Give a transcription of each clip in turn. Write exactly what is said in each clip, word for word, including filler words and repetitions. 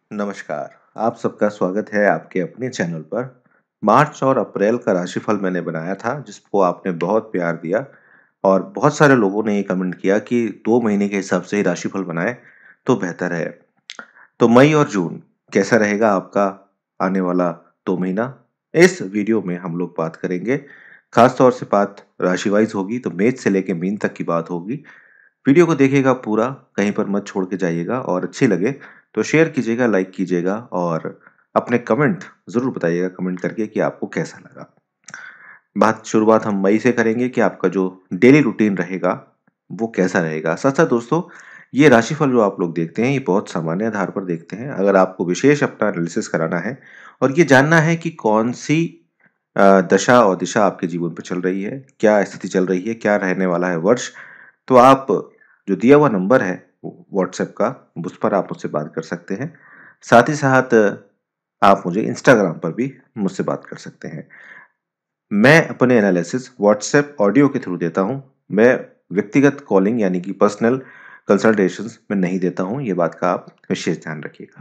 नमस्कार, आप सबका स्वागत है आपके अपने चैनल पर। मार्च और अप्रैल का राशिफल मैंने बनाया था, जिसको आपने बहुत प्यार दिया और बहुत सारे लोगों ने ये कमेंट किया कि दो महीने के हिसाब से ही राशिफल बनाएँ, तो बेहतर है। तो मई और जून कैसा रहेगा आपका आने वाला दो महीना? इस वीडियो में हम लोग बात करेंगे। खास तौर से बात राशि वाइज़ होगी, तो मेष से लेके मीन तक की बात होगी। वीडियो को देखिएगा पूरा, कहीं पर मत छोड़ के जाइएगा और अच्छी लगे तो शेयर कीजिएगा, लाइक कीजिएगा और अपने कमेंट ज़रूर बताइएगा कमेंट करके कि आपको कैसा लगा। बात शुरुआत हम मई से करेंगे कि आपका जो डेली रूटीन रहेगा, वो कैसा रहेगा। साथ-साथ दोस्तों, ये राशिफल जो आप लोग देखते हैं, ये बहुत सामान्य आधार पर देखते हैं। अगर आपको विशेष अपना एनालिसिस कराना है और ये जानना है कि कौन-सी अ, दशा और दिशा आपके जीवन पे चल रही है, क्या स्थिति चल रही है, क्या रहने वाला है वर्ष, तो आप जो दिया हुआ नंबर है व्हाट्सएप का, उस पर आप मुझसे बात कर सकते हैं। साथ ही साथ आप मुझे इंस्टाग्राम पर भी मुझसे बात कर सकते हैं। मैं अपने एनालिसिस व्हाट्सएप ऑडियो के थ्रू देता हूँ। मैं व्यक्तिगत कॉलिंग यानी कि पर्सनल कंसल्टेशंस में नहीं देता हूँ, ये बात का आप विशेष ध्यान रखिएगा।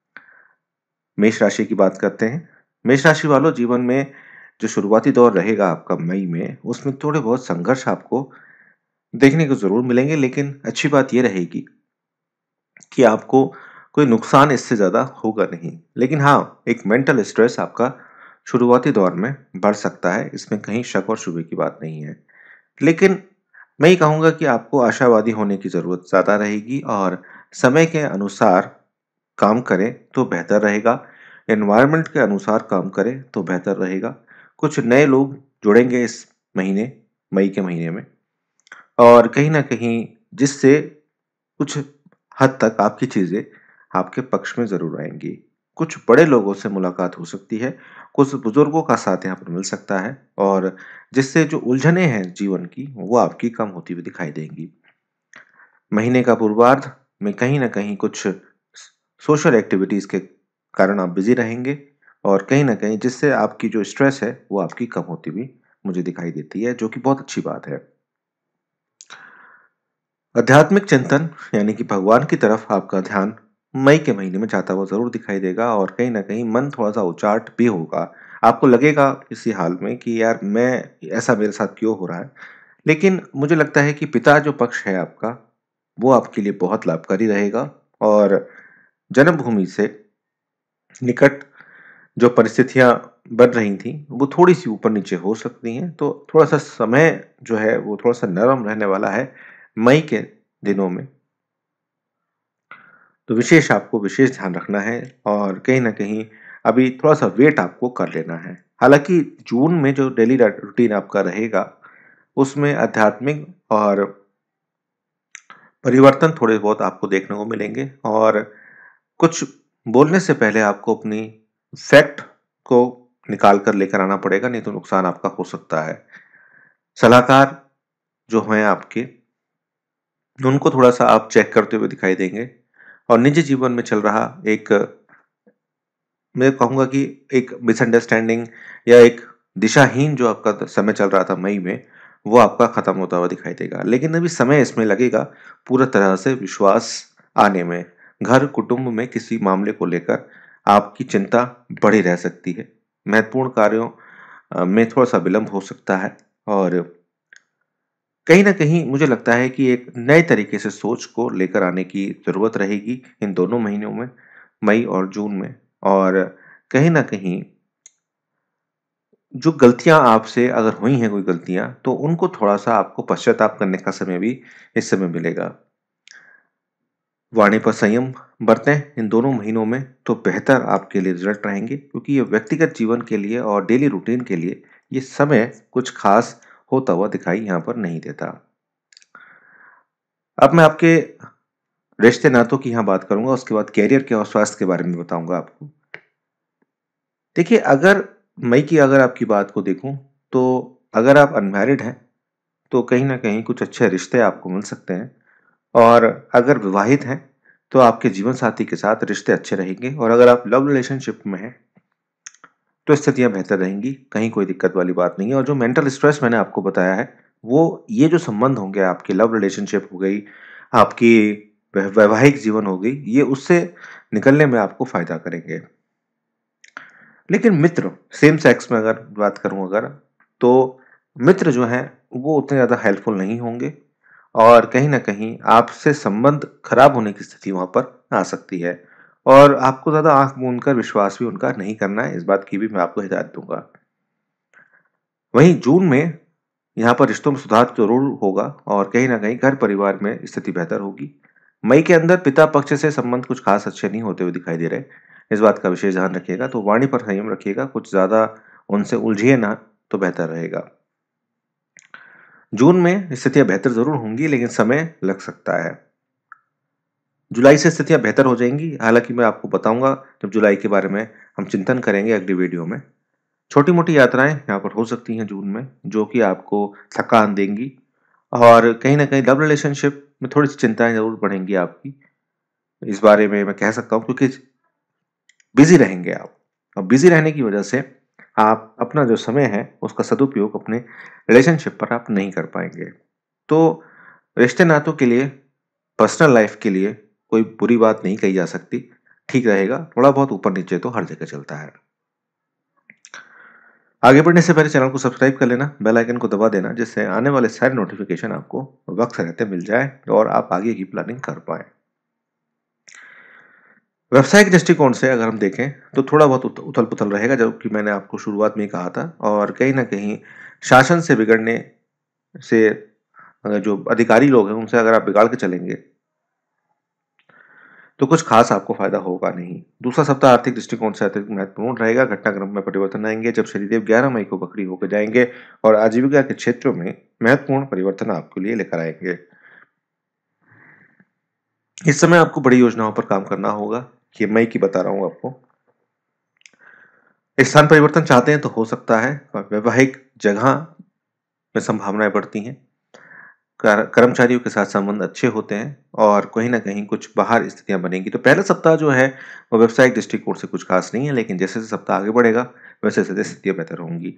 मेष राशि की बात करते हैं। मेष राशि वालों, जीवन में जो शुरुआती दौर रहेगा आपका मई में, उसमें थोड़े बहुत संघर्ष आपको देखने को ज़रूर मिलेंगे, लेकिन अच्छी बात ये रहेगी कि आपको कोई नुकसान इससे ज़्यादा होगा नहीं। लेकिन हाँ, एक मेंटल स्ट्रेस आपका शुरुआती दौर में बढ़ सकता है, इसमें कहीं शक और शुबे की बात नहीं है। लेकिन मैं ये कहूँगा कि आपको आशावादी होने की ज़रूरत ज़्यादा रहेगी और समय के अनुसार काम करें तो बेहतर रहेगा। एनवायरनमेंट के अनुसार काम करें तो बेहतर रहेगा। कुछ नए लोग जुड़ेंगे इस महीने, मई के महीने में, और कहीं न कहीं जिससे कुछ हद तक आपकी चीज़ें आपके पक्ष में ज़रूर आएँगी। कुछ बड़े लोगों से मुलाकात हो सकती है, कुछ बुज़ुर्गों का साथ यहाँ पर मिल सकता है और जिससे जो उलझनें हैं जीवन की, वो आपकी कम होती हुई दिखाई देंगी। महीने का पूर्वार्ध में कहीं न कहीं कुछ स सोशल एक्टिविटीज़ के कारण आप बिज़ी रहेंगे और कहीं न कहीं जिससे आपकी जो स्ट्रेस है, वो आपकी कम होती हुई मुझे दिखाई देती है, जो कि बहुत अच्छी बात है। आध्यात्मिक चिंतन यानी कि भगवान की तरफ आपका ध्यान मई के महीने में जाता हुआ ज़रूर दिखाई देगा और कहीं न कहीं मन थोड़ा-सा उचाट भी होगा। आपको लगेगा किसी हाल में कि यार मैं ऐसा मेरे साथ क्यों हो रहा है? लेकिन मुझे लगता है कि पिता जो पक्ष है आपका, वो आपके लिए बहुत लाभकारी रहेगा और जन्मभूमि से निकट जो परिस्थितियाँ बन रही थीं, वो थोड़ी-सी ऊपर-नीचे हो सकती हैं। तो थोड़ा-सा समय जो है, वो थोड़ा-सा नरम रहने वाला है मई के दिनों में। तो विशेष आपको विशेष ध्यान रखना है और कहीं न कहीं अभी थोड़ा-सा वेट आपको कर लेना है। हालाँकि जून में जो डेली रा रूटीन आपका रहेगा, उसमें आध्यात्मिक और परिवर्तन थोड़े बहुत आपको देखने को मिलेंगे और कुछ बोलने से पहले आपको अपनी फैक्ट को निकाल कर लेकर आना पड़ेगा, नहीं तो नुकसान आपका हो सकता है। सलाहकार जो हैं आपके, उनको थोड़ा-सा आप चेक करते हुए दिखाई देंगे और निजी जीवन में चल रहा एक, मैं कहूँगा कि एक मिसअंडरस्टैंडिंग या एक दिशाहीन जो आपका द समय चल रहा था मई में, वो आपका खत्म होता हुआ दिखाई देगा। लेकिन अभी समय इसमें लगेगा पूरी तरह से विश्वास आने में। घर, कुटुंब में किसी मामले को लेकर आपकी चिंता बढ़ी रह सकती है। महत्वपूर्ण कार्यों अ, में थोड़ा-सा विलंब हो सकता है और कहीं न कहीं मुझे लगता है कि एक नए तरीके से सोच को लेकर आने की ज़रूरत रहेगी इन दोनों महीनों में, मई और जून में। और कहीं न कहीं जो गलतियाँ आपसे अगर हुई हैं कोई गलतियाँ, तो उनको थोड़ा-सा आपको पश्चाताप करने का समय भी इस समय मिलेगा। वाणी पर संयम बरतें इन दोनों महीनों में तो बेहतर आपके लिए रिज़ल्ट रहेंगे, क्योंकि ये व्यक्तिगत जीवन के लिए और डेली रूटीन के लिए ये समय कुछ ख़ास होता हुआ दिखाई यहाँ पर नहीं देता। अब मैं आपके रिश्ते नातों की यहाँ बात करूँगा, उसके बाद करियर के और स्वास्थ्य के बारे में बताऊँगा आपको। देखिए, अगर मई की अगर आपकी बात को देखूँ, तो अगर आप अनमैरिड हैं, तो कहीं न कहीं कुछ अच्छे रिश्ते आपको मिल सकते हैं और अगर विवाहित हैं, तो आपके जीवन साथी के साथ रिश्ते अच्छे रहेंगे और अगर आप लव रिलेशनशिप में हैं, तो स्थितियाँ बेहतर रहेंगी, कहीं कोई दिक्कत वाली बात नहीं है। और जो मेंटल स्ट्रेस मैंने आपको बताया है, वो ये जो संबंध होंगे, आपकी लव रिलेशनशिप हो गई, आपकी वै वैवाहिक जीवन हो गई, ये उससे निकलने में आपको फायदा करेंगे। लेकिन मित्र, सेम सेक्स में अगर बात करूं अगर, तो मित्र जो हैं वो उतने ज़्यादा हेल्पफुल नहीं होंगे और कहीं न कहीं आपसे संबंध खराब होने की स्थिति वहाँ पर आ सकती है और आपको ज़्यादा आँख मूंद कर विश्वास भी उनका नहीं करना है, इस बात की भी मैं आपको हिदायत दूँगा। वहीं जून में यहाँ पर रिश्तों में सुधार ज़रूर होगा और कहीं न कहीं घर परिवार में स्थिति बेहतर होगी। मई के अंदर पिता पक्ष से संबंध कुछ खास अच्छे नहीं होते हुए दिखाई दे रहे। इस बात का विशेष ध्यान रखिएगा, तो वाणी पर संयम रखिएगा, कुछ ज़्यादा उनसे उलझिए ना तो बेहतर रहेगा। जून में स्थितियाँ बेहतर ज़रूर होंगी लेकिन समय लग सकता है। जुलाई से स्थितियाँ बेहतर हो जाएँगी, हालाँकि मैं आपको बताऊँगा जब जुलाई के बारे में हम चिंतन करेंगे अगली वीडियो में। छोटी-मोटी यात्राएँ यहाँ पर हो सकती हैं जून में, जो कि आपको थकान देंगी और कहीं न कहीं लव रिलेशनशिप में थोड़ी-सी चिंताएँ ज़रूर बढ़ेंगी आपकी। इस बारे में मैं कह सकता हूँ क्योंकि बिज़ी रहेंगे आप और बिज़ी रहने की वजह से आप अपना जो समय है, उसका सदुपयोग अपने रिलेशनशिप पर आप नहीं कर पाएँगे। तो रिश्ते-नातों के लिए, पर्सनल लाइफ़ के लिए कोई बुरी बात नहीं कही जा सकती, ठीक रहेगा, थोड़ा-बहुत ऊपर-नीचे तो हर जगह चलता है। आगे बढ़ने से पहले चैनल को सब्सक्राइब कर लेना, बेल आइकन को दबा देना जिससे आने वाले सारे नोटिफ़िकेशन आपको वक़्त रहते मिल जाएँ और आप आगे की प्लानिंग कर पाएँ। व्यावसायिक दृष्टिकोण से अगर हम देखें तो थोड़ा बहुत उत उथल-पुथल रहेगा, जो कि मैंने आपको शुरुआत में ही कहा था और कहीं न कहीं शासन से बिगड़ने से अ, जो अधिकारी लोग हैं उनसे अगर आप बिगाड़ के चलेंगे तो कुछ खास आपको फ़ायदा होगा नहीं। दूसरा सप्ताह आर्थिक दृष्टिकोण से अत्यंत महत्वपूर्ण रहेगा, घटनाक्रम में परिवर्तन आएँगे जब शनिदेव ग्यारह मई को वक्री होकर जाएँगे और आजीविका के क्षेत्रों में महत्वपूर्ण परिवर्तन आपके लिए लेकर आएँगे। इस समय आपको बड़ी योजनाओं पर काम करना होगा, ये मई की बता रहा हूँ आपको। स्थान परिवर्तन चाहते हैं तो हो सकता है, और वैवाहिक जगह में संभावनाएँ बढ़ती हैं। कर कर्मचारियों के साथ संबंध अच्छे होते हैं और कहीं न कहीं कुछ बाहर स्थितियाँ बनेंगी। तो पहला सप्ताह जो है वो व्यावसायिक दृष्टिकोण से कुछ खास नहीं है, लेकिन जैसे-जैसे सप्ताह आगे बढ़ेगा वैसे-वैसे स्थितियाँ बेहतर होंगी।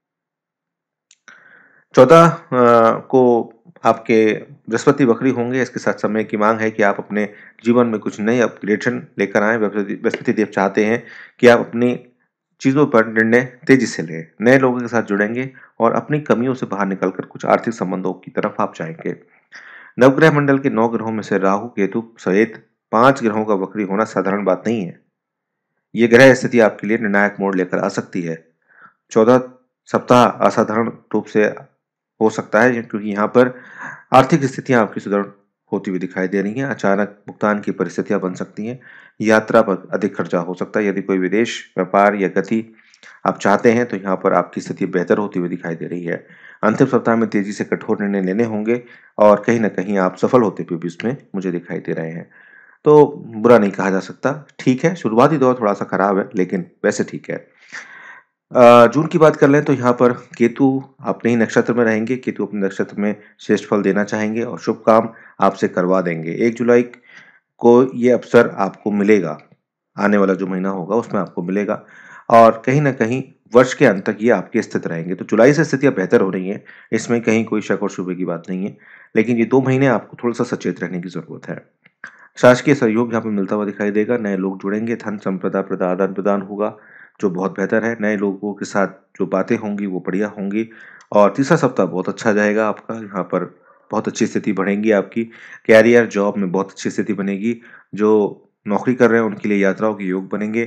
चौदह अ, को आपके बृहस्पति वक्री होंगे, इसके साथ समय की माँग है कि आप अपने जीवन में कुछ नए अपग्रेडेशन लेकर आएँ। बृहस्पति बृहस्पति देव चाहते हैं कि आप अपनी चीज़ों पर निर्णय तेज़ी से लें, नए लोगों के साथ जुड़ेंगे और अपनी कमियों से बाहर निकलकर कुछ आर्थिक संबंधों की तरफ आप जाएँगे। नवग्रह मंडल के नौ ग्रहों में से राहु, केतु सहित पाँच ग्रहों का वक्री होना साधारण बात नहीं है। ये ग्रह स्थिति आपके लिए निर्णायक मोड़ लेकर आ सकती है। चौदह सप्ताह असाधारण रूप से हो सकता है क्योंकि यहाँ पर आर्थिक स्थितियाँ आपकी सुदृढ़ होती हुई दिखाई दे रही हैं। अचानक भुगतान की परिस्थितियाँ बन सकती हैं। यात्रा पर अधिक खर्चा हो सकता है। यदि कोई विदेश व्यापार या गति आप चाहते हैं तो यहाँ पर आपकी स्थिति बेहतर होती हुई दिखाई दे रही है। अंतिम सप्ताह में तेजी से कठोर निर्णय लेने होंगे और कहीं न कहीं आप सफल होते हुए भी उसमें मुझे दिखाई दे रहे हैं। तो बुरा नहीं कहा जा सकता, ठीक है, शुरुआती दौर थोड़ा-सा खराब है लेकिन वैसे ठीक है। अ, जून की बात कर लें तो यहाँ पर केतु अपने ही नक्षत्र में रहेंगे, केतु अपने नक्षत्र में श्रेष्ठ फल देना चाहेंगे और शुभ काम आपसे करवा देंगे। एक जुलाई को ये अवसर आपको मिलेगा, आने वाला जो महीना होगा उसमें आपको मिलेगा और कहीं न कहीं वर्ष के अंत तक ये आपके स्थित रहेंगे। तो जुलाई से स्थितियाँ बेहतर हो रही हैं, इसमें कहीं कोई शक और शुबे की बात नहीं है। लेकिन ये दो महीने आपको थोड़ा-सा सचेत रहने की ज़रूरत है। शासकीय सहयोग यहाँ पे मिलता हुआ दिखाई देगा, नए लोग जुड़ेंगे, धन संपदा प्रदा आदान-प्रदान होगा, जो बहुत बेहतर है। नए लोगों के साथ जो बातें होंगी वो बढ़िया होंगी और तीसरा सप्ताह बहुत अच्छा जाएगा आपका, यहाँ पर बहुत अच्छी स्थिति बढ़ेंगी आपकी। करियर, जॉब में बहुत अच्छी स्थिति बनेगी, जो नौकरी कर रहे हैं उनके लिए यात्राओं के योग बनेंगे।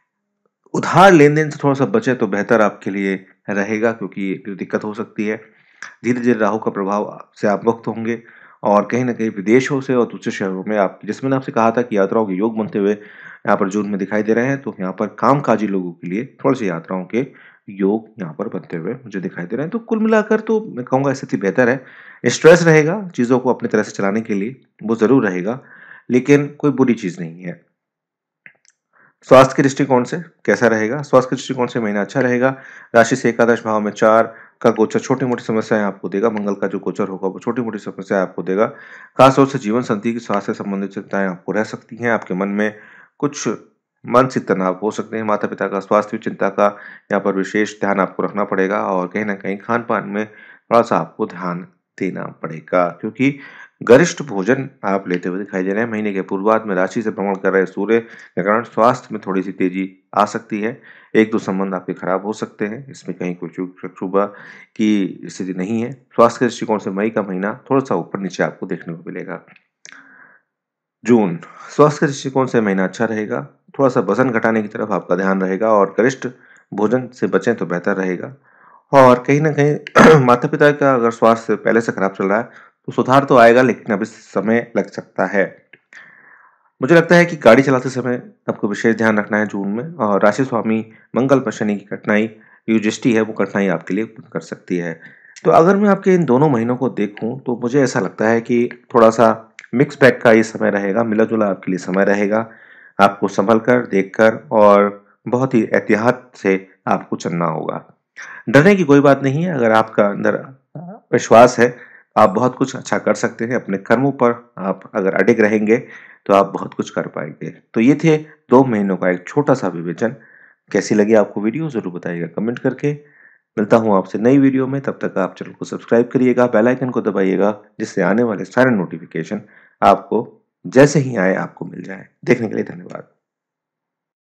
उधार लेन-देन से थोड़ा-सा बचें तो बेहतर आपके लिए रहेगा क्योंकि जो दिक्कत हो सकती है। धीरे-धीरे राहु का प्रभाव से आप मुक्त होंगे और कहीं न कहीं विदेशों से और दूसरे शहरों में आप जैसे मैंने आपसे कहा था कि यात्राओं के योग बनते हुए यहाँ पर जून में दिखाई दे रहे हैं, तो यहाँ पर कामकाजी लोगों के लिए थोड़ी-सी यात्राओं के योग यहाँ पर बनते हुए मुझे दिखाई दे रहे हैं। तो कुल मिलाकर तो मैं कहूँगा स्थिति बेहतर है। स्ट्रेस रहेगा चीज़ों को अपनी तरह से चलाने के लिए, वो ज़रूर रहेगा, लेकिन कोई बुरी चीज़ नहीं है। स्वास्थ्य के दृष्टिकोण से कैसा रहेगा? स्वास्थ्य के दृष्टिकोण से महीना अच्छा रहेगा। राशि से एकादश भाव में चार का गोचर छोटी-मोटी समस्याएँ आपको देगा। मंगल का जो गोचर होगा वो छोटी-मोटी समस्याएँ आपको देगा। खास तौर से जीवन साथी की स्वास्थ्य से संबंधित चिंताएँ आपको रह सकती हैं। आपके मन में कुछ मानसिक तनाव हो सकते हैं। माता-पिता का स्वास्थ्य चिंता का यहाँ पर विशेष ध्यान आपको रखना पड़ेगा और कहीं न कहीं खान-पान में थोड़ा-सा आपको ध्यान देना पड़ेगा क्योंकि गरिष्ठ भोजन आप लेते हुए दिखाई दे रहे हैं। महीने के पूर्वार्ध में राशि से भ्रमण कर रहे सूर्य के कारण स्वास्थ्य में थोड़ी-सी तेजी आ सकती है। एक दो संबंध आपके खराब हो सकते हैं, इसमें कहीं कोई चूक-चूक की स्थिति नहीं है। स्वास्थ्य के दृष्टिकोण से मई का महीना थोड़ा-सा ऊपर-नीचे आपको देखने को मिलेगा। जून, स्वास्थ्य के दृष्टिकोण से महीना अच्छा रहेगा। थोड़ा-सा वज़न घटाने की तरफ आपका ध्यान रहेगा और गरिष्ठ भोजन से बचें तो बेहतर रहेगा। और कहीं न कहीं माता-पिता का अगर स्वास्थ्य पहले से खराब चल रहा है, तो सुधार तो आएगा लेकिन अभी समय लग सकता है। मुझे लगता है कि गाड़ी चलाते समय आपको विशेष ध्यान रखना है जून में और राशि स्वामी मंगल पर शनि की कठिनाई जो दृष्टि है वो कठिनाई आपके लिए उत्पन्न कर सकती है। तो अगर मैं आपके इन दोनों महीनों को देखूँ तो मुझे ऐसा लगता है कि थोड़ा-सा मिक्स बैग का ये समय रहेगा, मिला-जुला आपके लिए समय रहेगा। आपको सँभल कर, देख कर और बहुत ही एहतियात से आपको चलना होगा। डरने की कोई बात नहीं है, अगर आपका अंदर अ, विश्वास है, आप बहुत कुछ अच्छा कर सकते हैं। अपने कर्मों पर आप अगर अडिग रहेंगे, तो आप बहुत कुछ कर पाएँगे। तो ये थे दो महीनों का एक छोटा-सा विवेचन। कैसी लगी आपको वीडियो ज़रूर बताइएगा कमेंट करके। मिलता हूँ आपसे नई वीडियो में, तब तक आप चैनल को सब्सक्राइब करिएगा, बेल आइकन को दबाइएगा, जिससे आने वाले सारे नोटिफ़िकेशन आपको जैसे ही आए आपको मिल जाएँ। देखने के लिए धन्यवाद।